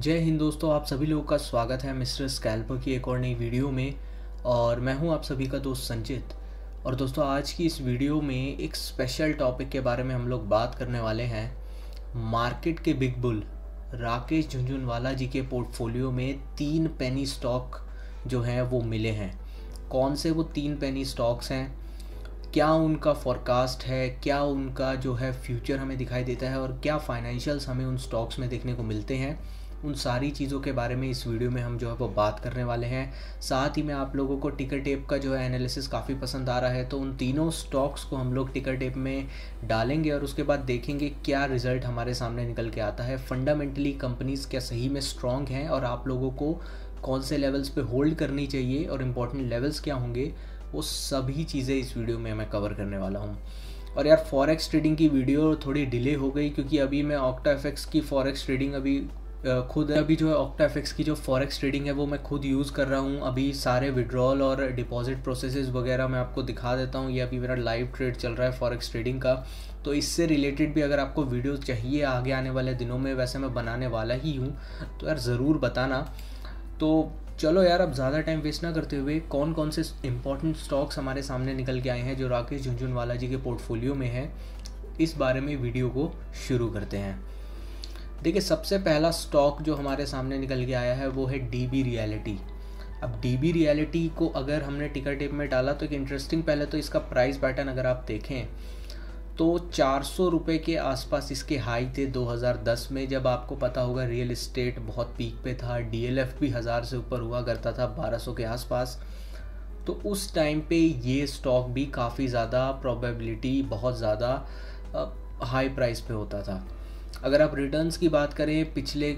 जय हिंद दोस्तों, आप सभी लोगों का स्वागत है मिस्टर स्कैल्पर की एक और नई वीडियो में। और मैं हूं आप सभी का दोस्त संचित। और दोस्तों, आज की इस वीडियो में एक स्पेशल टॉपिक के बारे में हम लोग बात करने वाले हैं। मार्केट के बिग बुल राकेश झुनझुनवाला जी के पोर्टफोलियो में 3 पेनी स्टॉक जो हैं वो मिले हैं। कौन से वो 3 पेनी स्टॉक्स हैं, क्या उनका फॉरकास्ट है, क्या उनका जो है फ्यूचर हमें दिखाई देता है और क्या फाइनेंशियल्स हमें उन स्टॉक्स में देखने को मिलते हैं, उन सारी चीज़ों के बारे में इस वीडियो में हम जो है वो बात करने वाले हैं। साथ ही में आप लोगों को टिकर टेप का जो है एनालिसिस काफ़ी पसंद आ रहा है, तो उन तीनों स्टॉक्स को हम लोग टिकर टेप में डालेंगे और उसके बाद देखेंगे क्या रिज़ल्ट हमारे सामने निकल के आता है। फंडामेंटली कंपनीज़ क्या सही में स्ट्रॉन्ग हैं और आप लोगों को कौन से लेवल्स पे होल्ड करनी चाहिए और इम्पॉर्टेंट लेवल्स क्या होंगे, वो सभी चीज़ें इस वीडियो में मैं कवर करने वाला हूँ। और यार, फॉरेक्स ट्रेडिंग की वीडियो थोड़ी डिले हो गई क्योंकि अभी मैं ऑक्टाएफएक्स की फॉरेक्स ट्रेडिंग अभी जो है ऑक्टाएफएक्स की जो फॉरेक्स ट्रेडिंग है वो मैं खुद यूज़ कर रहा हूँ। अभी सारे विड्रॉल और डिपॉजिट प्रोसेसेस वगैरह मैं आपको दिखा देता हूँ। ये अभी मेरा लाइव ट्रेड चल रहा है फॉरेक्स ट्रेडिंग का। तो इससे रिलेटेड भी अगर आपको वीडियो चाहिए आगे आने वाले दिनों में, वैसे मैं बनाने वाला ही हूँ, तो यार ज़रूर बताना। तो चलो यार, अब ज़्यादा टाइम वेस्ट ना करते हुए कौन कौन से इंपॉर्टेंट स्टॉक्स हमारे सामने निकल के आए हैं जो राकेश झुनझुनवाला जी के पोर्टफोलियो में है, इस बारे में वीडियो को शुरू करते हैं। देखिए, सबसे पहला स्टॉक जो हमारे सामने निकल के आया है वो है डीबी रियलिटी। अब डीबी रियलिटी को अगर हमने टिकर टेप में डाला तो एक इंटरेस्टिंग, पहले तो इसका प्राइस पैटर्न अगर आप देखें तो 400 रुपये के आसपास इसके हाई थे 2010 में, जब आपको पता होगा रियल इस्टेट बहुत पीक पे था। डीएलएफ भी 1000 से ऊपर हुआ करता था, 1200 के आसपास। तो उस टाइम पे ये स्टॉक भी काफ़ी ज़्यादा प्रोबेबिलिटी बहुत ज़्यादा हाई प्राइस पे होता था। अगर आप रिटर्न्स की बात करें, पिछले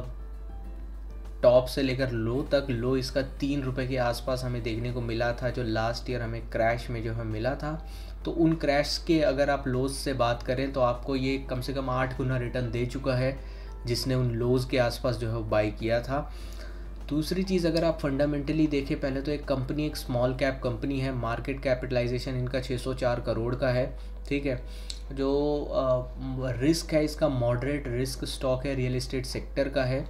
टॉप से लेकर लो तक, लो इसका 3 रुपये के आसपास हमें देखने को मिला था, जो लास्ट ईयर हमें क्रैश में जो है मिला था। तो उन क्रैश के अगर आप लोज से बात करें तो आपको ये कम से कम 8 गुना रिटर्न दे चुका है जिसने उन लोज के आसपास जो है बाई किया था। दूसरी चीज़, अगर आप फंडामेंटली देखें, पहले तो एक कंपनी एक स्मॉल कैप कंपनी है, मार्केट कैपिटलाइजेशन इनका 604 करोड़ का है, ठीक है। जो रिस्क है इसका मॉडरेट रिस्क स्टॉक है, रियल इस्टेट सेक्टर का है।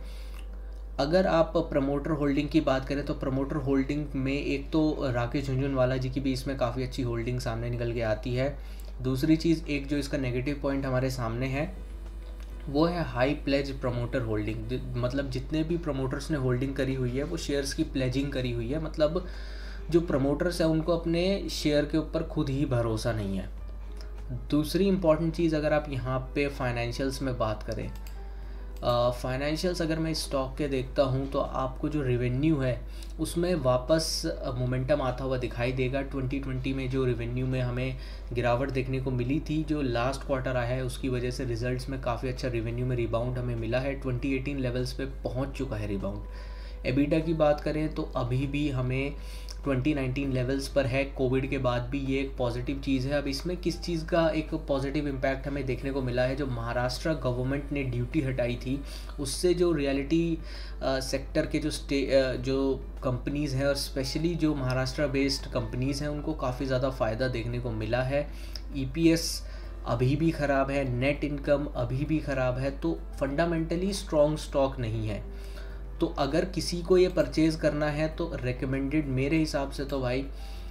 अगर आप प्रमोटर होल्डिंग की बात करें तो प्रमोटर होल्डिंग में एक तो राकेश झुनझुनवाला जी की भी इसमें काफ़ी अच्छी होल्डिंग सामने निकल के आती है। दूसरी चीज़, एक जो इसका नेगेटिव पॉइंट हमारे सामने है वो है हाई प्लेज प्रमोटर होल्डिंग। मतलब जितने भी प्रमोटर्स ने होल्डिंग करी हुई है वो शेयर्स की प्लेजिंग करी हुई है। मतलब जो प्रमोटर्स हैं उनको अपने शेयर के ऊपर खुद ही भरोसा नहीं है। दूसरी इंपॉर्टेंट चीज़, अगर आप यहाँ पे फाइनेंशियल्स में बात करें, फाइनेंशियल्स अगर मैं स्टॉक के देखता हूँ तो आपको जो रेवेन्यू है उसमें वापस मोमेंटम आता हुआ दिखाई देगा। 2020 में जो रेवेन्यू में हमें गिरावट देखने को मिली थी, जो लास्ट क्वार्टर आया है उसकी वजह से रिजल्ट्स में काफ़ी अच्छा रेवेन्यू में रिबाउंड हमें मिला है। 2018 लेवल्स पे पहुँच चुका है रिबाउंड। एबिटा की बात करें तो अभी भी हमें 2019 लेवल्स पर है, कोविड के बाद भी ये एक पॉजिटिव चीज़ है। अब इसमें किस चीज़ का एक पॉजिटिव इम्पैक्ट हमें देखने को मिला है, जो महाराष्ट्र गवर्नमेंट ने ड्यूटी हटाई थी उससे जो रियलिटी सेक्टर के जो कंपनीज़ हैं और स्पेशली जो महाराष्ट्र बेस्ड कंपनीज़ हैं उनको काफ़ी ज़्यादा फ़ायदा देखने को मिला है। ईपीएस अभी भी ख़राब है, नेट इनकम अभी भी ख़राब है, तो फंडामेंटली स्ट्रॉन्ग स्टॉक नहीं है। तो अगर किसी को ये परचेज़ करना है तो रेकमेंडेड मेरे हिसाब से तो भाई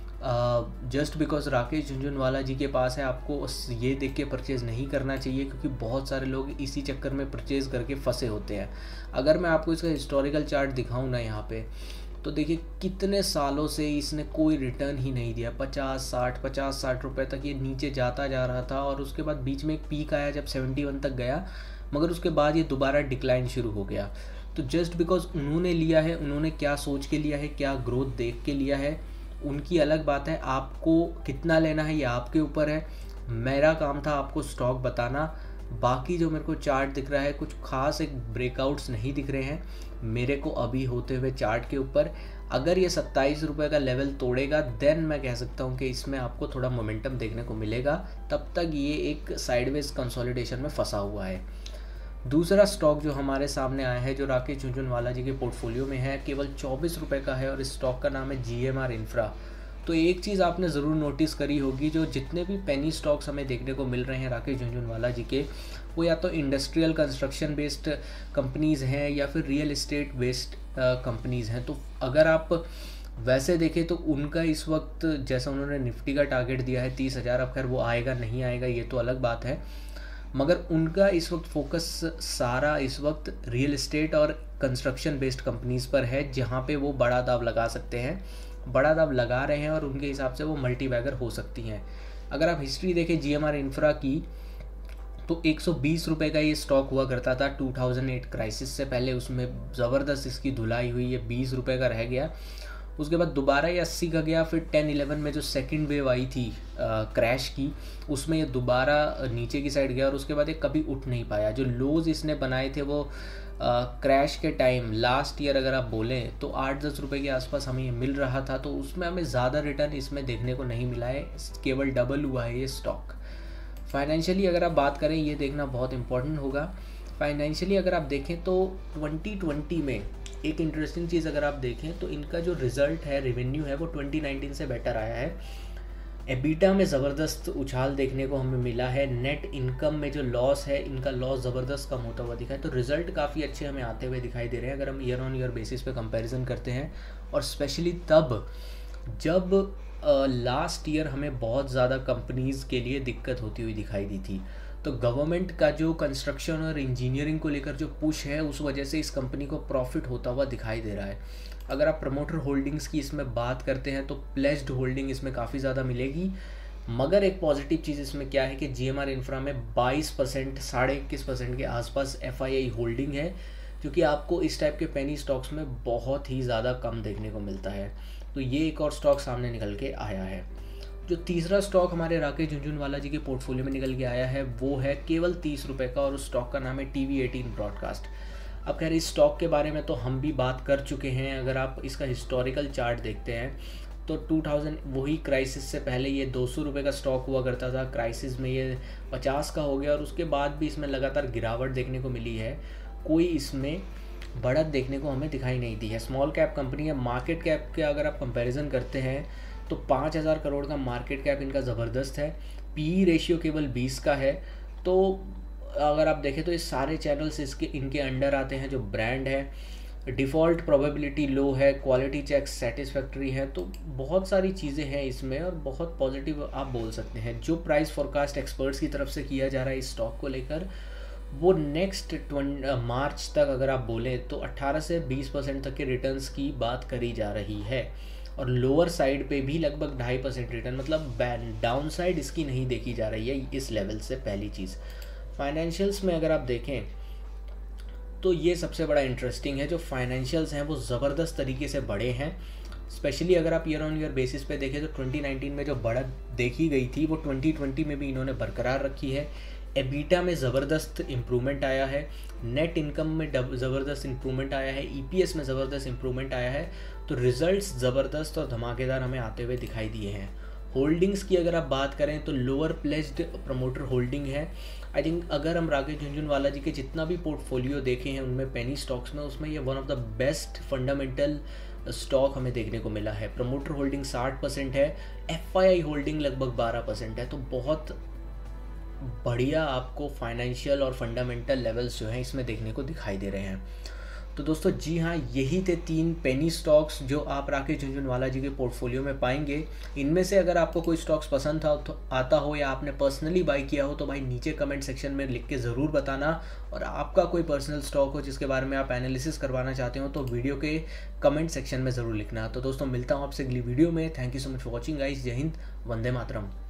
जस्ट बिकॉज राकेश झुनझुनवाला जी के पास है, आपको ये देख के परचेज़ नहीं करना चाहिए, क्योंकि बहुत सारे लोग इसी चक्कर में परचेज़ करके फंसे होते हैं। अगर मैं आपको इसका हिस्टोरिकल चार्ट दिखाऊं ना यहाँ पे, तो देखिए कितने सालों से इसने कोई रिटर्न ही नहीं दिया। 50-60 रुपये तक ये नीचे जाता जा रहा था और उसके बाद बीच में एक पीक आया जब 71 तक गया, मगर उसके बाद ये दोबारा डिक्लाइन शुरू हो गया। तो जस्ट बिकॉज उन्होंने लिया है, उन्होंने क्या सोच के लिया है, क्या ग्रोथ देख के लिया है, उनकी अलग बात है। आपको कितना लेना है ये आपके ऊपर है। मेरा काम था आपको स्टॉक बताना। बाकी जो मेरे को चार्ट दिख रहा है, कुछ खास एक ब्रेकआउट्स नहीं दिख रहे हैं मेरे को अभी होते हुए चार्ट के ऊपर। अगर ये 27 रुपये का लेवल तोड़ेगा देन मैं कह सकता हूँ कि इसमें आपको थोड़ा मोमेंटम देखने को मिलेगा। तब तक ये एक साइडवेज कंसोलिडेशन में फंसा हुआ है। दूसरा स्टॉक जो हमारे सामने आया है, जो राकेश झुनझुनवाला जी के पोर्टफोलियो में है, केवल 24 रुपये का है और इस स्टॉक का नाम है जीएमआर इंफ्रा। तो एक चीज़ आपने ज़रूर नोटिस करी होगी, जो जितने भी पेनी स्टॉक्स हमें देखने को मिल रहे हैं राकेश झुनझुनवाला जी के, वो या तो इंडस्ट्रियल कंस्ट्रक्शन बेस्ड कंपनीज़ हैं या फिर रियल इस्टेट बेस्ड कंपनीज़ हैं। तो अगर आप वैसे देखें तो उनका इस वक्त, जैसा उन्होंने निफ्टी का टारगेट दिया है 30,000, अब खैर वो आएगा नहीं आएगा ये तो अलग बात है, मगर उनका इस वक्त फोकस सारा इस वक्त रियल इस्टेट और कंस्ट्रक्शन बेस्ड कंपनीज़ पर है, जहाँ पे वो बड़ा दाव लगा सकते हैं, बड़ा दाव लगा रहे हैं और उनके हिसाब से वो मल्टी बैगर हो सकती हैं। अगर आप हिस्ट्री देखें GMR इंफ्रा की, तो 120 रुपये का ये स्टॉक हुआ करता था 2008 क्राइसिस से पहले, उसमें ज़बरदस्त इसकी धुलाई हुई, ये 20 रुपये का रह गया। उसके बाद दोबारा ये 80 का गया, फिर 10-11 में जो सेकंड वेव आई थी क्रैश की, उसमें ये दोबारा नीचे की साइड गया और उसके बाद ये कभी उठ नहीं पाया। जो लोज इसने बनाए थे वो क्रैश के टाइम लास्ट ईयर अगर आप बोलें तो 8-10 रुपये के आसपास हमें ये मिल रहा था, तो उसमें हमें ज़्यादा रिटर्न इसमें देखने को नहीं मिला है, केवल डबल हुआ है ये स्टॉक। फाइनेंशियली अगर आप बात करें, ये देखना बहुत इंपॉर्टेंट होगा। फाइनेंशियली अगर आप देखें तो 2020 में एक इंटरेस्टिंग चीज़ अगर आप देखें तो इनका जो रिज़ल्ट है, रेवेन्यू है, वो 2019 से बेटर आया है। एबिटा में ज़बरदस्त उछाल देखने को हमें मिला है। नेट इनकम में जो लॉस है, इनका लॉस ज़बरदस्त कम होता हुआ दिखा है। तो रिज़ल्ट काफ़ी अच्छे हमें आते हुए दिखाई दे रहे हैं अगर हम ईयर ऑन ईयर बेसिस पे कंपैरिजन करते हैं, और स्पेशली तब जब लास्ट ईयर हमें बहुत ज़्यादा कंपनीज़ के लिए दिक्कत होती हुई दिखाई दी थी। तो गवर्नमेंट का जो कंस्ट्रक्शन और इंजीनियरिंग को लेकर जो पुश है, उस वजह से इस कंपनी को प्रॉफिट होता हुआ दिखाई दे रहा है। अगर आप प्रमोटर होल्डिंग्स की इसमें बात करते हैं तो प्लेज्ड होल्डिंग इसमें काफ़ी ज़्यादा मिलेगी, मगर एक पॉजिटिव चीज़ इसमें क्या है कि GMR इंफ्रा में 22%, 21.5% के आसपास FII होल्डिंग है, क्योंकि आपको इस टाइप के पेनी स्टॉक्स में बहुत ही ज़्यादा कम देखने को मिलता है। तो ये एक और स्टॉक सामने निकल के आया है। जो तीसरा स्टॉक हमारे राकेश झुनझुनवाला जी के पोर्टफोलियो में निकल के आया है वो है केवल 30 रुपये का, और उस स्टॉक का नाम है TV18 ब्रॉडकास्ट। अब खैर इस स्टॉक के बारे में तो हम भी बात कर चुके हैं। अगर आप इसका हिस्टोरिकल चार्ट देखते हैं तो 2000 वही क्राइसिस से पहले ये 200 रुपये का स्टॉक हुआ करता था, क्राइसिस में ये 50 का हो गया, और उसके बाद भी इसमें लगातार गिरावट देखने को मिली है। कोई इसमें बढ़त देखने को हमें दिखाई नहीं दी है। स्मॉल कैप कंपनी है। मार्केट कैप के अगर आप कंपैरिजन करते हैं तो 5000 करोड़ का मार्केट कैप इनका ज़बरदस्त है। PE रेशियो केवल 20 का है। तो अगर आप देखें तो ये सारे चैनल्स इनके अंडर आते हैं। जो ब्रांड है, डिफ़ॉल्ट प्रोबेबिलिटी लो है, क्वालिटी चेक्स सेटिस्फैक्ट्री है, तो बहुत सारी चीज़ें हैं इसमें और बहुत पॉजिटिव आप बोल सकते हैं। जो प्राइस फॉरकास्ट एक्सपर्ट्स की तरफ से किया जा रहा है इस स्टॉक को लेकर, वो नेक्स्ट मार्च तक अगर आप बोलें तो 18 से 20% तक के रिटर्न्स की बात करी जा रही है, और लोअर साइड पे भी लगभग 2.5% रिटर्न, मतलब डाउन साइड इसकी नहीं देखी जा रही है इस लेवल से। पहली चीज़ फाइनेंशियल्स में अगर आप देखें तो ये सबसे बड़ा इंटरेस्टिंग है। जो फाइनेंशियल्स हैं वो ज़बरदस्त तरीके से बढ़े हैं। स्पेशली अगर आप ईयर ऑन ईयर बेसिस पे देखें तो 2019 में जो बढ़त देखी गई थी वो 2020 में भी इन्होंने बरकरार रखी है। एबिटा में ज़बरदस्त इम्प्रूवमेंट आया है, नेट इनकम में ज़बरदस्त इम्प्रूवमेंट आया है, EPS में ज़बरदस्त इम्प्रूवमेंट आया है। तो रिजल्ट्स ज़बरदस्त और धमाकेदार हमें आते हुए दिखाई दिए हैं। होल्डिंग्स की अगर आप बात करें तो लोअर प्लेस्ड प्रमोटर होल्डिंग है। आई थिंक अगर हम राकेश झुनझुनवाला जी के जितना भी पोर्टफोलियो देखे हैं उनमें पेनी स्टॉक्स में, उसमें ये one of the best fundamental stock हमें देखने को मिला है। प्रमोटर होल्डिंग 60% है, FII होल्डिंग लगभग 12% है। तो बहुत बढ़िया आपको फाइनेंशियल और फंडामेंटल लेवल्स जो हैं इसमें देखने को दिखाई दे रहे हैं। तो दोस्तों जी हाँ, यही थे 3 पेनी स्टॉक्स जो आप राकेश झुनझुनवाला जी के पोर्टफोलियो में पाएंगे। इनमें से अगर आपको कोई स्टॉक्स पसंद आता हो या आपने पर्सनली बाई किया हो तो भाई नीचे कमेंट सेक्शन में लिख के ज़रूर बताना। और आपका कोई पर्सनल स्टॉक हो जिसके बारे में आप एनालिसिस करवाना चाहते हो तो वीडियो के कमेंट सेक्शन में ज़रूर लिखना। तो दोस्तों मिलता हूँ आपसे अगली वीडियो में। Thank you so much for watching guys. जय हिंद, वंदे मातरम।